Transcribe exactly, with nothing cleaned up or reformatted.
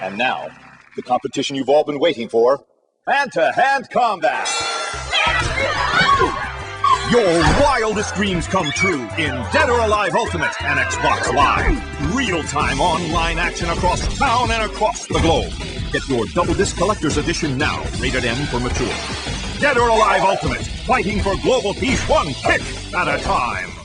And now, the competition you've all been waiting for, hand-to-hand combat. Your wildest dreams come true in Dead or Alive Ultimate and Xbox Live. Real-time online action across town and across the globe. Get your Double Disc Collector's Edition now, rated M for mature. Dead or Alive Ultimate, fighting for global peace one kick at a time.